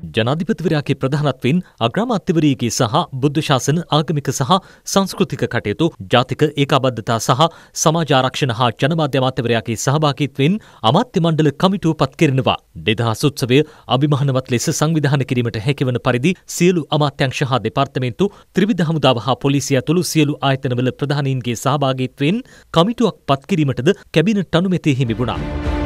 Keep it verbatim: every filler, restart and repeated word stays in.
ජනාධිපතිවරයාගේ ප්‍රධානත්වයෙන් අග්‍රාමාත්‍යවරියගේ සහ බුද්ධ ශාසන ආගමික සහ සංස්කෘතික කටයුතු ජාතික ඒකාබද්ධතා සහ සමාජ ආරක්ෂණ හා ජනමාධ්‍ය අමාත්‍යවරයාගේ සහභාගීත්වයෙන් අමාත්‍ය මණ්ඩල කමිටුව පත් කෙරෙනවා. දෙදහස් උත්සවය අභිමානවත් ලෙස සංවිධානය කිරීමට හැකිවන පරිදි සියලු අමාත්‍යංශ හා දෙපාර්තමේන්තු ත්‍රිවිධ හමුදාව හා පොලිසිය ඇතුළු සියලු ආයතනවල ප්‍රධානීන්ගේ සහභාගීත්වයෙන් කමිටුවක් පත් කිරීමටද කැබිනට් අනුමැතිය හිමි වුණා.